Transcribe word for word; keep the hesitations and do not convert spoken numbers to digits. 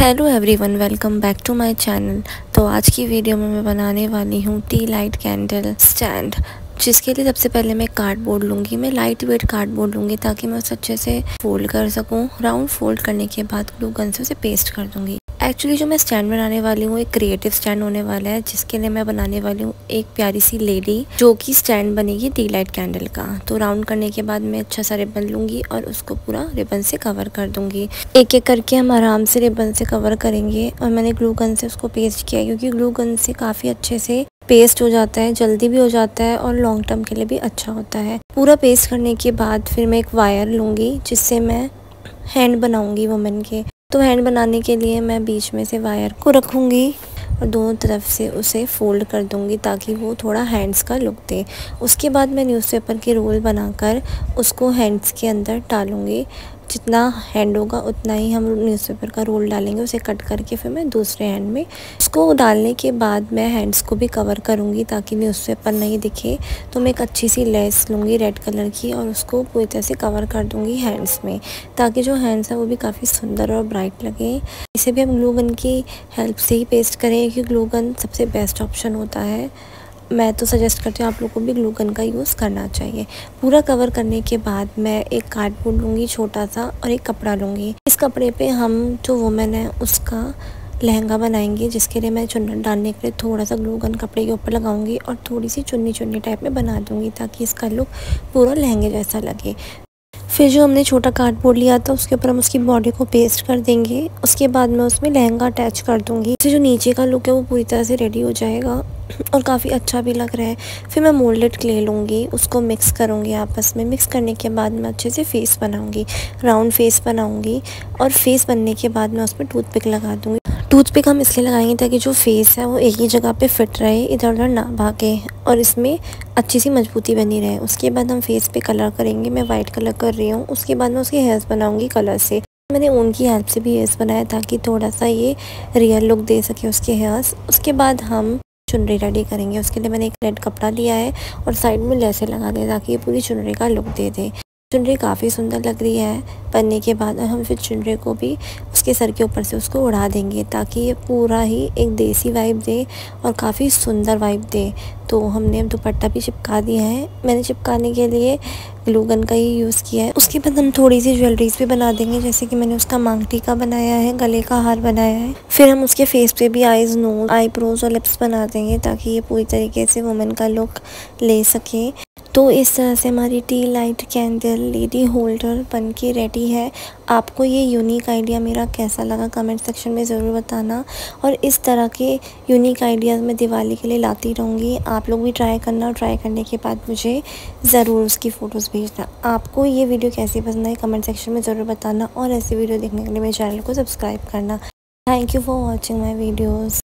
Hello everyone, welcome back to my channel. तो आज की वीडियो में मैं बनाने वाली हूँ टी लाइट कैंडल स्टैंड, जिसके लिए सबसे पहले मैं कार्डबोर्ड लूँगी। मैं लाइट वेट कार्डबोर्ड लूँगी ताकि मैं उसे अच्छे से फोल्ड कर सकूँ। राउंड फोल्ड करने के बाद ग्लू गन से उसे पेस्ट कर दूँगी। एक्चुअली जो मैं स्टैंड बनाने वाली हूँ एक क्रिएटिव स्टैंड होने वाला है, जिसके लिए मैं बनाने वाली हूँ एक प्यारी सी लेडी जो कि स्टैंड बनेगी टी लाइट कैंडल का। तो राउंड करने के बाद मैं अच्छा सा रिबन लूँगी और उसको पूरा रिबन से कवर कर दूँगी। एक एक करके हम आराम से रिबन से कवर करेंगे। और मैंने ग्लू गन से उसको पेस्ट किया क्योंकि ग्लू गन से काफ़ी अच्छे से पेस्ट हो जाता है, जल्दी भी हो जाता है और लॉन्ग टर्म के लिए भी अच्छा होता है। पूरा पेस्ट करने के बाद फिर मैं एक वायर लूँगी जिससे मैं हैंड बनाऊँगी वुमेन के। तो हैंड बनाने के लिए मैं बीच में से वायर को रखूँगी और दोनों तरफ से उसे फोल्ड कर दूँगी ताकि वो थोड़ा हैंड्स का लुक दे। उसके बाद मैं न्यूज़पेपर के रोल बनाकर उसको हैंड्स के अंदर डालूँगी। जितना हैंड होगा उतना ही हम न्यूज़पेपर का रोल डालेंगे, उसे कट करके फिर मैं दूसरे हैंड में उसको डालने के बाद मैं हैंड्स को भी कवर करूँगी ताकि न्यूज़पेपर नहीं दिखे। तो मैं एक अच्छी सी लेस लूँगी रेड कलर की और उसको पूरी तरह से कवर कर दूँगी हैंड्स में, ताकि जो हैंड्स है वो भी काफ़ी सुंदर और ब्राइट लगे। इसे भी हम ग्लू गन की हेल्प से ही पेस्ट करें क्योंकि ग्लू गन सबसे बेस्ट ऑप्शन होता है। मैं तो सजेस्ट करती हूँ आप लोग को भी ग्लू गन का यूज़ करना चाहिए। पूरा कवर करने के बाद मैं एक कार्डबोर्ड लूँगी छोटा सा और एक कपड़ा लूँगी। इस कपड़े पे हम जो वुमेन है उसका लहंगा बनाएंगे, जिसके लिए मैं चुन्नी डालने के लिए थोड़ा सा ग्लू गन कपड़े के ऊपर लगाऊंगी और थोड़ी सी चुन्नी चुन्नी टाइप में बना दूँगी ताकि इसका लुक पूरा लहंगे जैसा लगे। फिर जो हमने छोटा कार्डबोर्ड लिया था उसके ऊपर हम उसकी बॉडी को पेस्ट कर देंगे। उसके बाद मैं उसमें लहंगा अटैच कर दूंगी। इससे जो नीचे का लुक है वो पूरी तरह से रेडी हो जाएगा और काफ़ी अच्छा भी लग रहा है। फिर मैं मोल्डेड क्ले लूँगी, उसको मिक्स करूँगी आपस में। मिक्स करने के बाद मैं अच्छे से फेस बनाऊँगी, राउंड फेस बनाऊँगी और फेस बनने के बाद मैं उसमें टूथपिक लगा दूँगी। टूथपिक हम इसलिए लगाएंगे ताकि जो फेस है वो एक ही जगह पे फिट रहे, इधर उधर ना भागे और इसमें अच्छी सी मजबूती बनी रहे। उसके बाद हम फेस पे कलर करेंगे। मैं वाइट कलर कर रही हूँ। उसके बाद मैं उसके हेयर्स बनाऊँगी कलर से। मैंने ऊन की हेल्प से भी हेयर्स बनाया ताकि थोड़ा सा ये रियल लुक दे सके उसके हेयर्स। उसके बाद हम चुनरी रेडी करेंगे। उसके लिए मैंने एक रेड कपड़ा लिया है और साइड में लेसें लगा दिया ताकि ये पूरी चुनरी का लुक दे दे। चुनरी काफ़ी सुंदर लग रही है। बनने के बाद हम फिर चुनरी को भी उसके सर के ऊपर से उसको उड़ा देंगे ताकि ये पूरा ही एक देसी वाइब दे और काफ़ी सुंदर वाइब दे। तो हमने अब दुपट्टा भी चिपका दिया है। मैंने चिपकाने के लिए ग्लू गन का ही यूज़ किया है। उसके बाद हम थोड़ी सी ज्वेलरीज भी बना देंगे, जैसे कि मैंने उसका मांग टीका बनाया है, गले का हार बनाया है। फिर हम उसके फेस पे भी आईज, नोज, आईब्रोज और लिप्स बना देंगे ताकि ये पूरी तरीके से वुमेन का लुक ले सके। तो इस तरह से हमारी tea light candle lady holder बन के रेडी है। आपको ये यूनिक आइडिया मेरा कैसा लगा कमेंट सेक्शन में ज़रूर बताना। और इस तरह के यूनिक आइडियाज़ मैं दिवाली के लिए लाती रहूँगी। आप लोग भी ट्राई करना और ट्राई करने के बाद मुझे ज़रूर उसकी फ़ोटोज़ भेजना। आपको ये वीडियो कैसी पसंद आई कमेंट सेक्शन में ज़रूर बताना और ऐसी वीडियो देखने के लिए मेरे चैनल को सब्सक्राइब करना। Thank you for watching my videos.